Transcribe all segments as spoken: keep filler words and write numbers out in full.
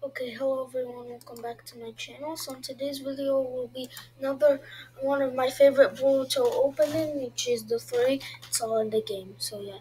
Okay, hello everyone, welcome back to my channel. So in today's video will be another one of my favorite Boruto opening, which is the three. It's all in the game, so yeah.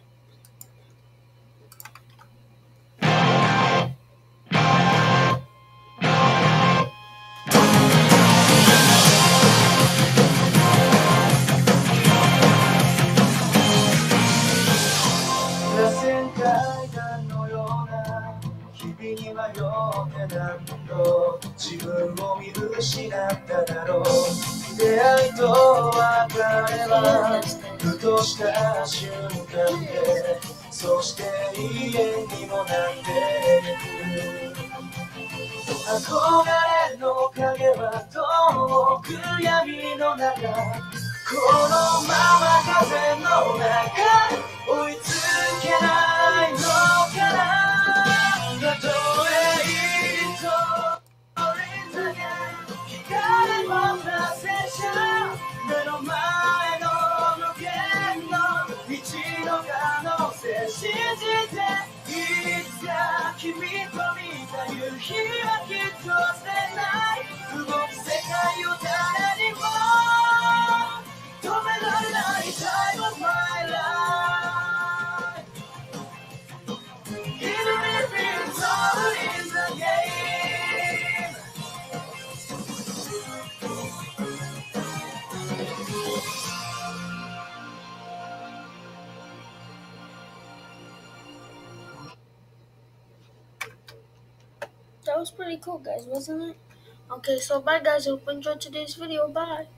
憧れの影は遠く闇の中このまま風の中追いつけないのかなたとえ一人だけ光を出せちゃ目の前の無限の道の可能性信じていつか君と見た夕日はきっと捨てない動く世界を誰にも止められない Time of my life Even if it's all in the game That was pretty cool, guys, wasn't it? Okay, so bye guys, hope you enjoyed today's video. Bye.